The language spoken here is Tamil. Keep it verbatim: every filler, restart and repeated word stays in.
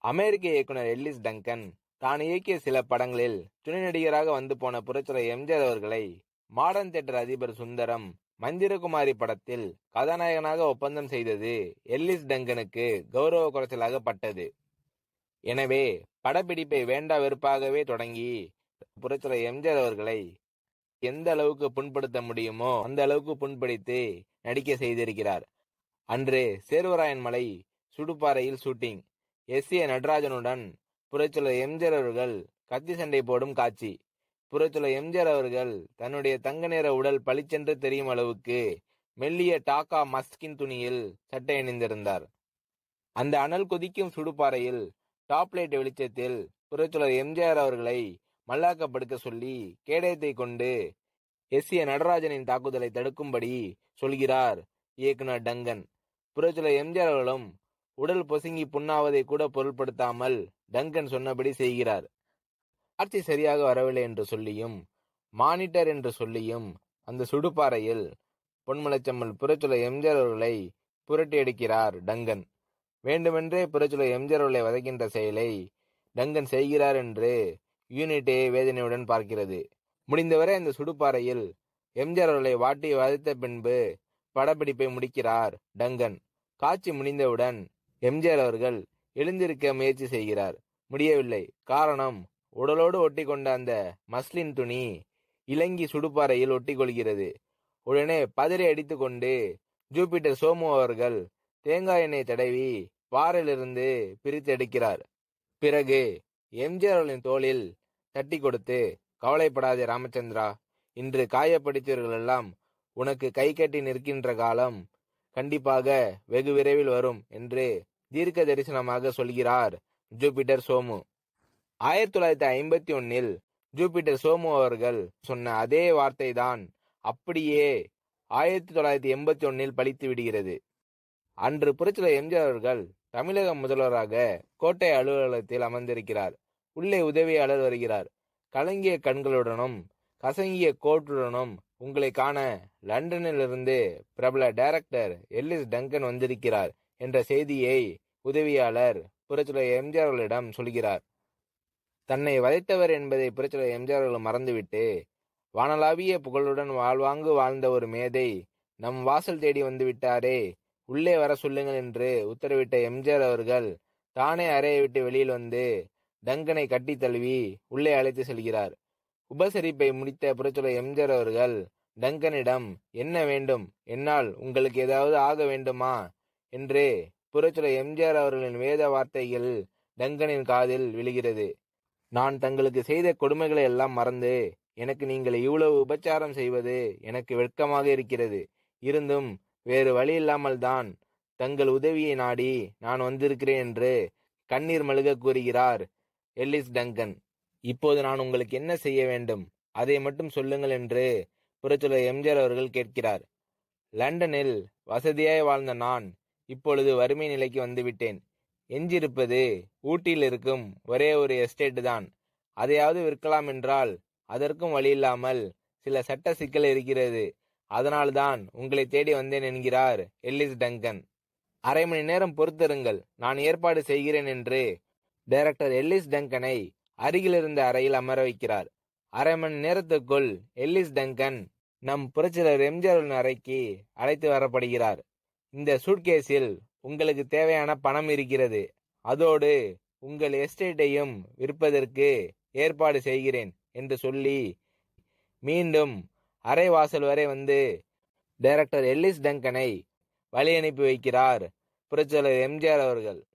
அமெரிக்க இயக்குனர் எல்லிஸ் டங்கன் தான் இயக்கிய சில படங்களில் துணை நடிகராக வந்து போன புரட்சியாளர் எம்ஜிஆர் அவர்களை மாடர்ன் தியேட்டர் அதிபர் சுந்தரம் மந்திரகுமாரி படத்தில் கதாநாயகனாக ஒப்பந்தம் செய்தது எல்லிஸ் டங்கனுக்கு கௌரவ குறைச்சலாக பட்டது. எனவே படப்பிடிப்பை வேண்டா வெறுப்பாகவே தொடங்கி புரட்சியாளர் எம்ஜிஆர் அவர்களை எந்த அளவுக்கு புண்படுத்த முடியுமோ அந்த அளவுக்கு புண்படுத்தி நடிக்க செய்திருக்கிறார். அன்று சேர்வராயன் மலை சுடுபாறையில் ஷூட்டிங். எஸ் ஏ நடராஜனுடன் புரட்சியாளர் எம்ஜிஆர் அவர்கள் கத்தி சண்டை போடும் காட்சி. புரட்சியாளர் எம்ஜிஆர் அவர்கள் தன்னுடைய தங்க நிற உடல் பளிச்சென்று தெரியும் அளவுக்கு மெல்லிய டாக்கா மஸ்கின் துணியில் சட்டை அணிந்திருந்தார். அந்த அனல் கொதிக்கும் சுடுபாறையில் டாப்லைட் வெளிச்சத்தில் புரட்சியாளர் எம்ஜிஆர் அவர்களை மல்லாக்கப்படுக்க சொல்லி கேடயத்தை கொண்டு எஸ் ஏ நடராஜனின் தாக்குதலை தடுக்கும்படி சொல்கிறார் இயக்குனர் டங்கன். புரட்சியாளர் எம்ஜிஆர் அவர்களும் உடல் பொசுங்கி புண்ணாவதை கூட பொருட்படுத்தாமல் டங்கன் சொன்னபடி செய்கிறார். காட்சி சரியாக வரவில்லை என்று சொல்லியும் மானிட்டர் என்று சொல்லியும் அந்த சுடுபாறையில் பொன்மலைச்சம்மல் புரட்சியாளர் எம்ஜிஆர் அவர்களை புரட்டி எடுக்கிறார் டங்கன். வேண்டுமென்றே புரட்சியாளர் எம்ஜிஆர் அவர்களை வதைக்கின்ற செயலை டங்கன் செய்கிறார் என்று யூனிட்டே வேதனையுடன் பார்க்கிறது. முடிந்தவரை அந்த சுடுபாறையில் எம்ஜிஆர் அவர்களை வாட்டி வதைத்த பின்பு படப்பிடிப்பை முடிக்கிறார் டங்கன். காட்சி முடிந்தவுடன் எம்ஜிஆர் அவர்கள் எழுந்திருக்க முயற்சி செய்கிறார். முடியவில்லை. காரணம், உடலோடு ஒட்டி கொண்ட அந்த மஸ்லின் துணி இலங்கி சுடுபாறையில் ஒட்டி கொள்கிறது. உடனே பதறி அடித்து கொண்டு ஜூபிட்டர் சோமு அவர்கள் தேங்காய் எண்ணெய் தடவி பாறையிலிருந்து பிரித்து எடுக்கிறார். பிறகு எம்ஜிஆர் அவர்களின் தோளில் தட்டி கொடுத்து, கவலைப்படாதே ராமச்சந்திரா, இன்று காயப்படுத்தியவர்கள் எல்லாம் உனக்கு கை கட்டி நிற்கின்ற காலம் கண்டிப்பாக வெகு விரைவில் வரும் என்று தீர்க்க தரிசனமாக சொல்கிறார் ஜூபிட்டர் சோமு. ஆயிரத்தி தொள்ளாயிரத்தி ஐம்பத்தி ஒன்னில் ஜூபிட்டர் சோமு அவர்கள் சொன்ன அதே வார்த்தை தான் அப்படியே ஆயிரத்தி தொள்ளாயிரத்தி எண்பத்தி ஒன்னில் பலித்து விடுகிறது. அன்று புரட்சியாளர் எம்ஜிஆர் அவர்கள் தமிழக முதல்வராக கோட்டை அலுவலகத்தில் அமர்ந்திருக்கிறார். உள்ளே உதவியாளர் வருகிறார். கலங்கிய கண்களுடனும் கசங்கிய கோட்டுடனும் உங்களை காண லண்டனிலிருந்து பிரபல டைரக்டர் எல்லிஸ் டங்கன் வந்திருக்கிறார் என்ற செய்தியை உதவியாளர் புரட்சியாளர் எம்ஜிஆர் அவர்களிடம் சொல்கிறார். தன்னை வதைத்தவர் என்பதை புரட்சியாளர் எம்ஜிஆர் அவர்கள் மறந்துவிட்டு, வானளாவிய புகழுடன் வாழ்வாங்கு வாழ்ந்த ஒரு மேதை நம் வாசல் தேடி வந்து விட்டாரே, உள்ளே வர சொல்லுங்கள் என்று உத்தரவிட்ட எம்ஜிஆர் அவர்கள் தானே அறையை விட்டு வெளியில் வந்து டங்கனை கட்டி தழுவி உள்ளே அழைத்து செல்கிறார். உபசரிப்பை முடித்த புரட்சியாளர் எம்ஜிஆர் அவர்கள் டங்கனிடம், என்ன வேண்டும், என்னால் உங்களுக்கு ஏதாவது ஆக வேண்டுமா என்று புரட்சியாளர் எம்ஜிஆர் அவர்களின் வேத வார்த்தைகள் டங்கனின் காதில் விழுகிறது. நான் தங்களுக்கு செய்த கொடுமைகளை எல்லாம் மறந்து எனக்கு நீங்கள் இவ்வளவு உபச்சாரம் செய்வது எனக்கு வெட்கமாக இருக்கிறது. இருந்தும் வேறு வழி இல்லாமல் தான் தங்கள் உதவியை நாடி நான் வந்திருக்கிறேன் என்று கண்ணீர் மல்க கூறுகிறார் எல்லிஸ் டங்கன். இப்போது நான் உங்களுக்கு என்ன செய்ய வேண்டும், அதை மட்டும் சொல்லுங்கள் என்று புரட்சியாளர் எம்ஜிஆர் அவர்கள் கேட்கிறார். லண்டனில் வசதியாய் வாழ்ந்த நான் இப்பொழுது வறுமை நிலைக்கு வந்துவிட்டேன். எஞ்சியிருப்பது ஊட்டியில் இருக்கும் ஒரே ஒரு எஸ்டேட் தான். அதையாவது விற்கலாம் என்றால் அதற்கும் வழி இல்லாமல் சில சட்ட சிக்கல் இருக்கிறது. அதனால்தான் உங்களை தேடி வந்தேன் என்கிறார் எல்லிஸ் டங்கன். அரை மணி நேரம் பொறுத்திருங்கள், நான் ஏற்பாடு செய்கிறேன் என்று டைரக்டர் எல்லிஸ் டங்கனை அருகில் இருந்த அறையில் அமர வைக்கிறார். அரை மணி நேரத்துக்குள் எல்லிஸ் டங்கன் நம் புரட்சியாளர் எம்ஜிஆர் அறைக்கு அழைத்து வரப்படுகிறார். இந்த சூட்கேஸில் உங்களுக்கு தேவையான பணம் இருக்கிறது. அதோடு உங்கள் எஸ்டேட்டையும் விற்பதற்கு ஏற்பாடு செய்கிறேன் என்று சொல்லி மீண்டும் அரை வாசல் வரை வந்து டைரக்டர் எல்லிஸ் டங்கனை வழி அனுப்பி வைக்கிறார் புரட்சியாளர் எம்ஜிஆர் அவர்கள்.